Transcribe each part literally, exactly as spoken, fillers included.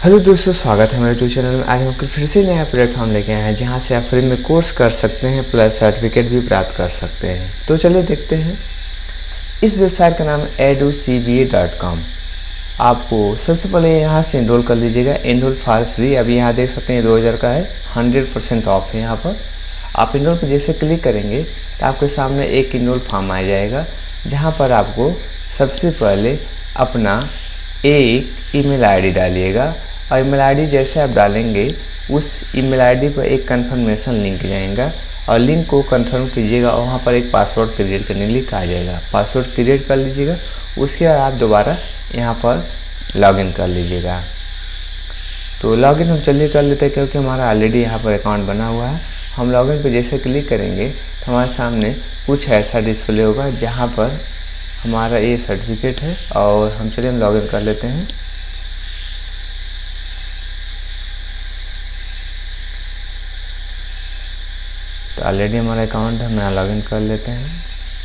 Hello दोस्तों, स्वागत है हमारे यूट्यूब चैनल में। आज हम आपके फिर से नया प्लेटफॉर्म लेके आए हैं जहां से आप फ्री में कोर्स कर सकते हैं प्लस सर्टिफिकेट भी प्राप्त कर सकते हैं। तो चलिए देखते हैं। इस वेबसाइट का नाम है edu C B A dot com. आपको सबसे पहले यहाँ से इनरोल कर लीजिएगा। Enrol for free. अभी यहाँ देख सकते हैं दो हज़ार का है, हंड्रेड परसेंट ऑफ है। यहाँ पर आप इनरोल पर जैसे क्लिक करेंगे तो आपके सामने एक इनरोल फॉर्म आ जाएगा, जहाँ पर आपको सबसे पहले अपना एक ईमेल आईडी डालिएगा और ईमेल आईडी जैसे आप डालेंगे उस ईमेल आईडी पर एक कंफर्मेशन लिंक जाएगा और लिंक को कंफर्म कीजिएगा और वहाँ पर एक पासवर्ड क्रिएट करने के लिए कहा जाएगा। पासवर्ड क्रिएट कर लीजिएगा। उसके बाद आप दोबारा यहाँ पर लॉगिन कर लीजिएगा। तो लॉगिन हम चलिए कर लेते हैं, क्योंकि हमारा ऑलरेडी यहाँ पर अकाउंट बना हुआ है। हम लॉगिन पर जैसे क्लिक करेंगे तो हमारे सामने कुछ ऐसा डिस्प्ले होगा जहाँ पर हमारा ये सर्टिफिकेट है और हम चलिए हम लॉगिन कर लेते हैं। तो ऑलरेडी हमारा अकाउंट है, हम यहाँ लॉगिन कर लेते हैं।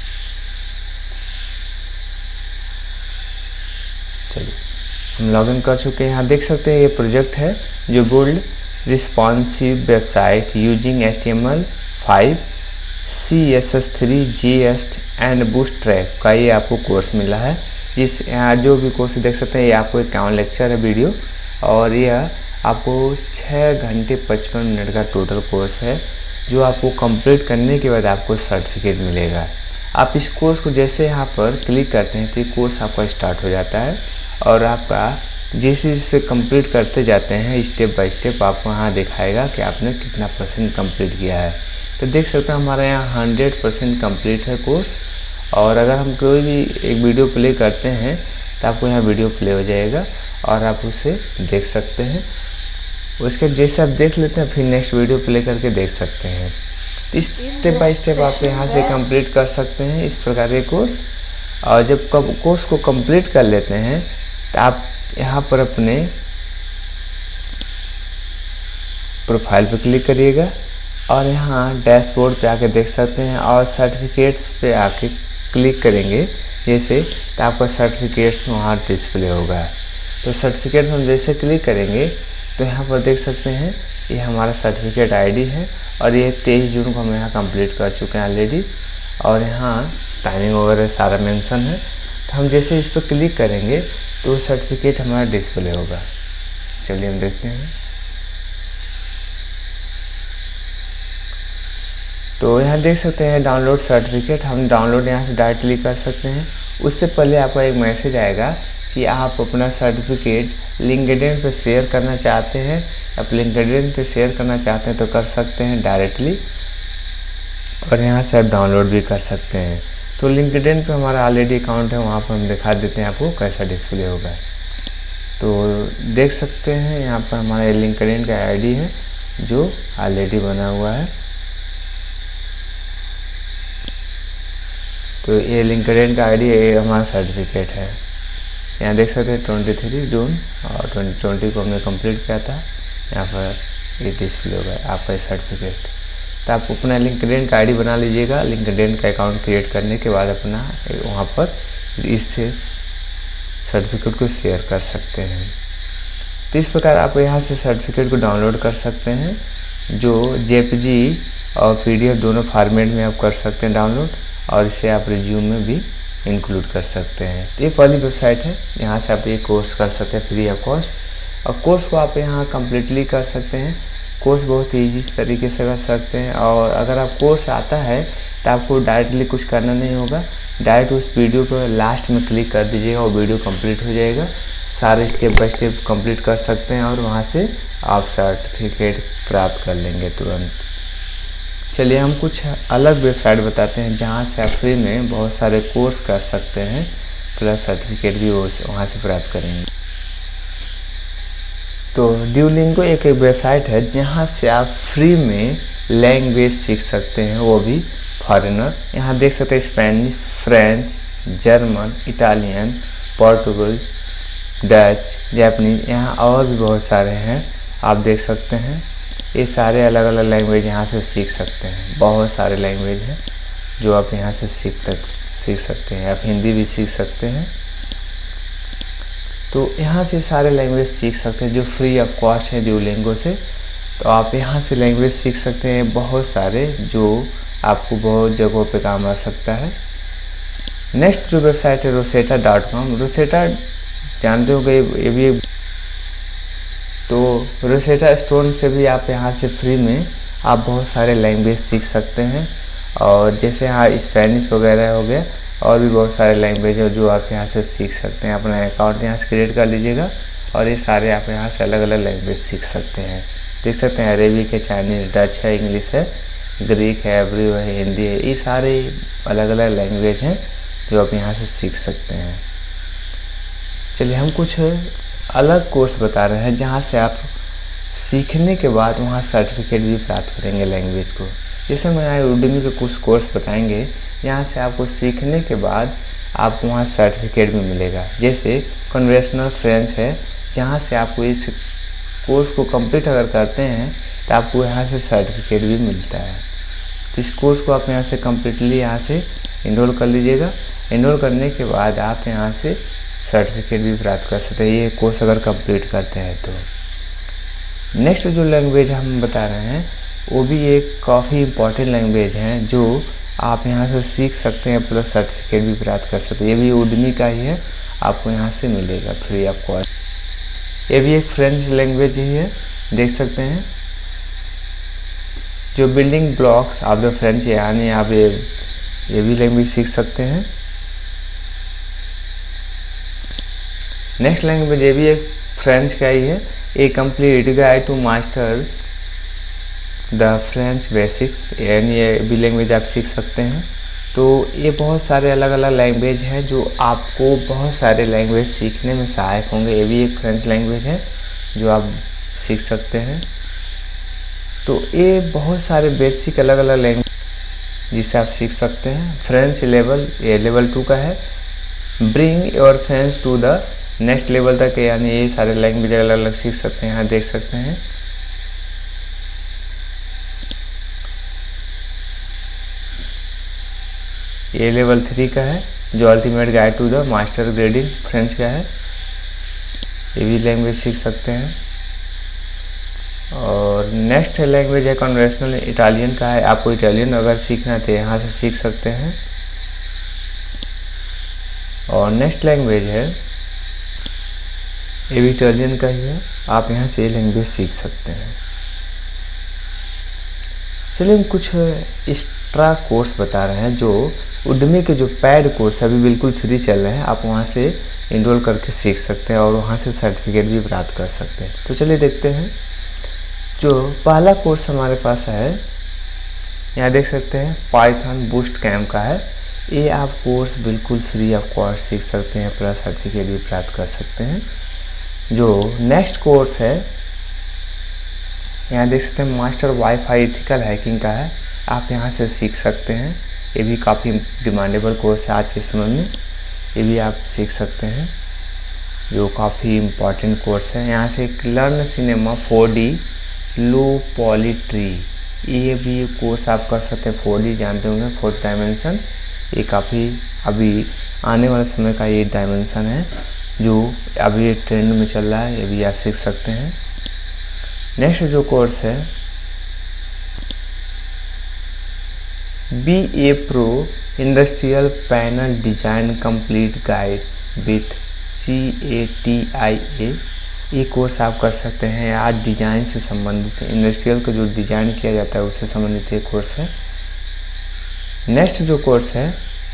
चलिए हम लॉगिन कर चुके हैं। यहाँ देख सकते हैं ये प्रोजेक्ट है जो build responsive website using H T M L five C S S three J S and Bootstrap का ये आपको कोर्स मिला है। जिस यहाँ जो भी कोर्स देख सकते हैं ये आपको इक्यावन लेक्चर है वीडियो, और यह आपको छः घंटे पचपन मिनट का टोटल कोर्स है, जो आपको कंप्लीट करने के बाद आपको सर्टिफिकेट मिलेगा। आप इस कोर्स को जैसे यहाँ पर क्लिक करते हैं तो ये कोर्स आपका स्टार्ट हो जाता है और आपका जैसे जैसे कंप्लीट करते जाते हैं स्टेप बाय स्टेप आपको यहाँ दिखाएगा कि आपने कितना परसेंट कंप्लीट किया है। तो देख सकते हैं हमारा यहाँ हंड्रेड परसेंट कम्प्लीट है कोर्स। और अगर हम कोई भी एक वीडियो प्ले करते हैं तो आपको यहाँ वीडियो प्ले हो जाएगा और आप उसे देख सकते हैं। उसके जैसे आप देख लेते हैं फिर नेक्स्ट वीडियो प्ले करके देख सकते हैं। तो इस स्टेप बाय स्टेप आप यहाँ से कंप्लीट कर सकते हैं इस प्रकार के कोर्स। और जब कब कोर्स को कंप्लीट कर लेते हैं तो आप यहाँ पर अपने प्रोफाइल पर क्लिक करिएगा और यहाँ डैशबोर्ड पे आके देख सकते हैं और सर्टिफिकेट्स पे आके क्लिक करेंगे जैसे तो आपका सर्टिफिकेट्स वहाँ डिस्प्ले होगा। तो सर्टिफिकेट में हम जैसे क्लिक करेंगे तो यहाँ पर देख सकते हैं ये हमारा सर्टिफिकेट आईडी है और ये तेईस जून को हम यहाँ कंप्लीट कर चुके हैं ऑलरेडी। और यहाँ टाइमिंग वगैरह सारा मेंशन है। तो हम जैसे इस पर क्लिक करेंगे तो सर्टिफिकेट हमारा डिस्प्ले होगा। चलिए हम देखते हैं। तो यहाँ देख सकते हैं डाउनलोड सर्टिफिकेट। हम डाउनलोड यहाँ से डायरेक्टली कर सकते हैं। उससे पहले आपको एक मैसेज आएगा कि आप अपना सर्टिफिकेट लिंक्डइन पे शेयर करना चाहते हैं। आप लिंक्डइन पे शेयर करना चाहते हैं तो कर सकते हैं डायरेक्टली, और यहाँ से आप डाउनलोड भी कर सकते हैं। तो लिंक्डइन पे हमारा ऑलरेडी अकाउंट है, वहाँ पर हम दिखा देते हैं आपको कैसा डिस्प्ले होगा। तो देख सकते हैं यहाँ पर हमारा लिंक्डइन का आईडी है जो ऑलरेडी बना हुआ है। तो ये लिंक्डइन का आईडी ये हमारा सर्टिफिकेट है। यहाँ देख सकते हैं तेईस जून और ट्वेंटी ट्वेंटी को हमने कंप्लीट किया था। यहाँ पर ये डिस्प्ले होगा आपका सर्टिफिकेट। तो आप अपना लिंक्डइन का आईडी बना लीजिएगा। लिंक्डइन का अकाउंट क्रिएट करने के बाद अपना वहाँ पर इससे सर्टिफिकेट को शेयर कर सकते हैं। तो इस प्रकार आप यहाँ से सर्टिफिकेट को डाउनलोड कर सकते हैं, जो जेपीजी और पीडीएफ दोनों फॉर्मेट में आप कर सकते हैं डाउनलोड, और इसे आप रिज्यूम में भी इंक्लूड कर सकते हैं। तो ये पहली वेबसाइट है, यहाँ से आप ये कोर्स कर सकते हैं फ्री ऑफ कॉस्ट। और कोर्स को आप यहाँ कम्प्लीटली कर सकते हैं। कोर्स बहुत ईजी तरीके से कर सकते हैं। और अगर आप कोर्स आता है तो आपको डायरेक्टली कुछ करना नहीं होगा, डायरेक्ट उस वीडियो पर लास्ट में क्लिक कर दीजिएगा और वीडियो कंप्लीट हो जाएगा। सारे स्टेप बाय स्टेप कंप्लीट कर सकते हैं और वहाँ से आप सर्टिफिकेट प्राप्त कर लेंगे तुरंत। चलिए हम कुछ अलग वेबसाइट बताते हैं जहाँ से आप फ्री में बहुत सारे कोर्स कर सकते हैं प्लस सर्टिफिकेट भी वहाँ से प्राप्त करेंगे। तो ड्यूलिंगो एक एक वेबसाइट है जहाँ से आप फ्री में लैंग्वेज सीख सकते हैं, वो भी फॉरेनर। यहाँ देख सकते हैं Spanish, French, German, Italian, Portugal, Dutch, Japanese, यहाँ और भी बहुत सारे हैं आप देख सकते हैं। ये सारे अलग अलग लैंग्वेज यहाँ से सीख सकते हैं। बहुत सारे लैंग्वेज हैं जो आप यहाँ से सीख तक सीख सकते हैं। आप हिंदी भी सीख सकते हैं। तो यहाँ से सारे लैंग्वेज सीख सकते हैं जो फ्री ऑफ कॉस्ट है ड्यूलिंगो से। तो आप यहाँ से लैंग्वेज सीख सकते हैं बहुत सारे, जो आपको बहुत जगहों पे काम आ सकता है। नेक्स्ट जो वेबसाइट है रोसेटा डॉट कॉम। रोसेटा जानते हो ये भी, तो रोसेटा स्टोन से भी आप यहाँ से फ्री में आप बहुत सारे लैंग्वेज सीख सकते हैं। और जैसे यहाँ स्पेनिश वगैरह हो गया, और भी बहुत सारे लैंग्वेज है जो आप यहाँ से सीख सकते हैं। अपना अकाउंट यहाँ से क्रिएट कर लीजिएगा और ये सारे आप यहाँ से अलग अलग लैंग्वेज सीख सकते हैं। देख सकते हैं अरेबिक है, चाइनीज़, डच है, इंग्लिश है, ग्रीक है, एब्रियो है, हिंदी है, ये सारे अलग अलग लैंग्वेज हैं जो आप यहाँ से सीख सकते हैं। चलिए हम कुछ अलग कोर्स बता रहे हैं जहाँ से आप सीखने के बाद वहाँ सर्टिफिकेट भी प्राप्त करेंगे लैंग्वेज को। जैसे मैं यहाँ उडमी के कुछ कोर्स बताएंगे यहाँ से आपको सीखने के बाद आपको वहाँ सर्टिफिकेट भी मिलेगा। जैसे कन्वेंशनल फ्रेंच है, जहाँ से आपको इस कोर्स को कंप्लीट अगर करते हैं तो आपको यहाँ से सर्टिफिकेट भी मिलता है। तो इस कोर्स को आप यहाँ से कम्प्लीटली यहाँ से इनरोल कर लीजिएगा। इनरोल करने के बाद आप यहाँ से सर्टिफिकेट भी प्राप्त कर सकते हैं ये कोर्स अगर कंप्लीट करते हैं तो। नेक्स्ट जो लैंग्वेज हम बता रहे हैं वो भी एक काफ़ी इम्पॉर्टेंट लैंग्वेज है जो आप यहाँ से सीख सकते हैं, प्लस सर्टिफिकेट भी प्राप्त कर सकते हैं। ये भी उडमी का ही है, आपको यहाँ से मिलेगा फ्री ऑफ कॉस्ट। ये भी एक फ्रेंच लैंग्वेज ही है, देख सकते हैं जो बिल्डिंग ब्लॉक्स आप द फ्रेंच, यानी आप ये ये भी लैंग्वेज सीख सकते हैं। नेक्स्ट लैंग्वेज ये भी एक फ्रेंच का ही है, a complete guide to master the French basics, यानी ये भी लैंग्वेज आप सीख सकते हैं। तो ये बहुत सारे अलग अलग लैंग्वेज हैं जो आपको बहुत सारे लैंग्वेज सीखने में सहायक होंगे। ये भी एक फ्रेंच लैंग्वेज है जो आप सीख सकते हैं। तो ये बहुत सारे बेसिक अलग अलग लैंग्वेज जिसे आप सीख सकते हैं। फ्रेंच लेवल ये लेवल टू का है। Bring your sense to the next level तक, यानी ये सारे लैंग्वेज अलग अलग सीख सकते हैं। यहाँ देख सकते हैं ये लेवल थ्री का है जो ultimate guide to the master grading French का है। ये भी लैंग्वेज सीख सकते हैं। और नेक्स्ट लैंग्वेज है कन्वेंशनल इटालियन का है। आपको इटालियन अगर सीखना है तो यहाँ से सीख सकते हैं। और नेक्स्ट लैंग्वेज है ये भी इटालियन का ही है, आप यहाँ से ये लैंग्वेज सीख सकते हैं। चलिए हम कुछ एक्स्ट्रा कोर्स बता रहे हैं जो उडमी के जो पैड कोर्स अभी बिल्कुल फ्री चल रहे हैं, आप वहाँ से इनरोल करके सीख सकते हैं और वहाँ से सर्टिफिकेट भी प्राप्त कर सकते हैं। तो चलिए देखते हैं। जो पहला कोर्स हमारे पास है यहाँ देख सकते हैं पाइथन बूस्ट कैम्प का है। ये आप कोर्स बिल्कुल फ्री ऑफ कॉस्ट सीख सकते हैं, प्लस सर्टिफिकेट भी प्राप्त कर सकते हैं। जो नेक्स्ट कोर्स है यहाँ देख सकते हैं मास्टर वाईफाई एथिकल हैकिंग का है, आप यहाँ से सीख सकते हैं। ये भी काफ़ी डिमांडेबल कोर्स है आज के समय में, ये भी आप सीख सकते हैं जो काफ़ी इम्पॉर्टेंट कोर्स है। यहाँ से learn Cinema four D low poly tree, ये भी कोर्स आप कर सकते हैं। फोर डी जानते होंगे, फोर्थ डायमेंशन, ये काफ़ी अभी आने वाले समय का ये डायमेंशन है जो अभी ट्रेंड में चल रहा है, ये भी आप सीख सकते हैं। नेक्स्ट जो कोर्स है be a pro industrial panel design complete guide with C A T I A, ये कोर्स आप कर सकते हैं। आज डिजाइन से संबंधित है, इंडस्ट्रियल का जो डिजाइन किया जाता है उससे संबंधित ये कोर्स है। नेक्स्ट जो कोर्स है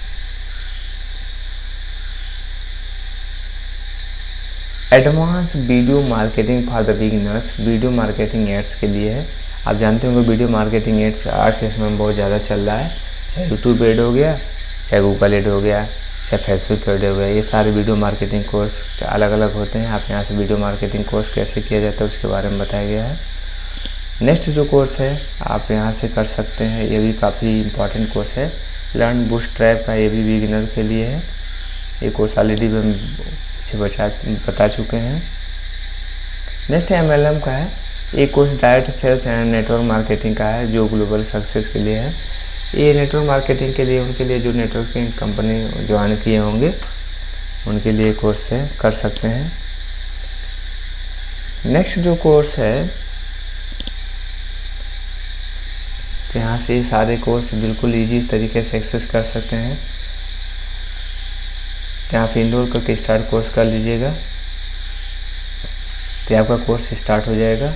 advance video marketing for the beginners, video marketing ads के लिए है। आप जानते होंगे वीडियो मार्केटिंग एड्स आज के समय में बहुत ज़्यादा चल रहा है, चाहे यूट्यूब एड हो गया, चाहे गूगल एड हो गया, चाहे फेसबुक एड हो गया, ये सारे वीडियो मार्केटिंग कोर्स अलग अलग होते हैं। आप यहाँ से वीडियो मार्केटिंग कोर्स कैसे किया जाता है उसके बारे में बताया गया है। नेक्स्ट जो कोर्स है आप यहाँ से कर सकते हैं, ये भी काफ़ी इंपॉर्टेंट कोर्स है। लर्न बूटस्ट्रैप का, ये भी बिगिनर के लिए है। ये कोर्स ऑलरेडी हम पीछे बचा बता चुके हैं। नेक्स्ट एम एल एम का है, एक course direct sales and network marketing का है जो ग्लोबल सक्सेस के लिए है। ये नेटवर्क मार्केटिंग के लिए उनके लिए जो नेटवर्किंग कंपनी ज्वाइन किए होंगे उनके लिए कोर्स है, कर सकते हैं। नेक्स्ट जो कोर्स है, तो यहाँ से ये सारे कोर्स बिल्कुल इजी तरीके से एक्सेस कर सकते हैं। तो यहाँ पे इनरोल करके स्टार्ट कोर्स कर लीजिएगा, तो आपका कोर्स स्टार्ट हो जाएगा।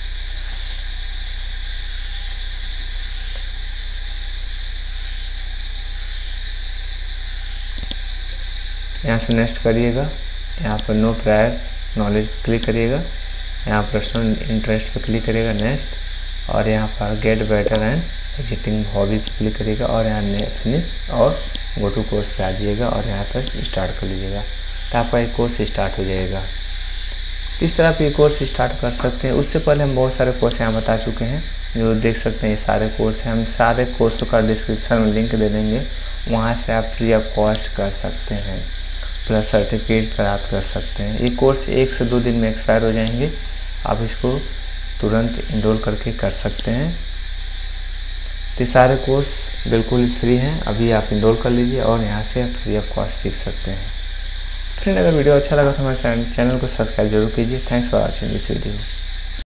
यहाँ से नेक्स्ट करिएगा, यहाँ पर नो प्रायर नॉलेज क्लिक करिएगा, यहाँ पर्सनल इंटरेस्ट पर क्लिक करिएगा नेक्स्ट, और यहाँ पर get better and exciting hobby पर क्लिक करिएगा और यहाँ फिनिश और गो टू कोर्स पे आ जाइएगा और यहाँ पर स्टार्ट कर लीजिएगा। तो आपका एक कोर्स स्टार्ट हो जाएगा। इस तरह पे कोर्स स्टार्ट कर सकते हैं। उससे पहले हम बहुत सारे कोर्स यहाँ बता चुके हैं, जो देख सकते हैं ये सारे कोर्स हैं। हम सारे कोर्सों का डिस्क्रिप्शन में लिंक दे देंगे, वहाँ से आप फ्री ऑफ कॉस्ट कर सकते हैं, प्लस सर्टिफिकेट प्राप्त कर सकते हैं। ये कोर्स एक से दो दिन में एक्सपायर हो जाएंगे, आप इसको तुरंत इनरोल करके कर सकते हैं। तो सारे कोर्स बिल्कुल फ्री हैं, अभी आप इनरोल कर लीजिए और यहाँ से आप फ्री ऑफ कॉस्ट सीख सकते हैं। फ्रेंड, अगर वीडियो अच्छा लगा तो हमारे चैनल को सब्सक्राइब जरूर कीजिए। Thanks for watching this video.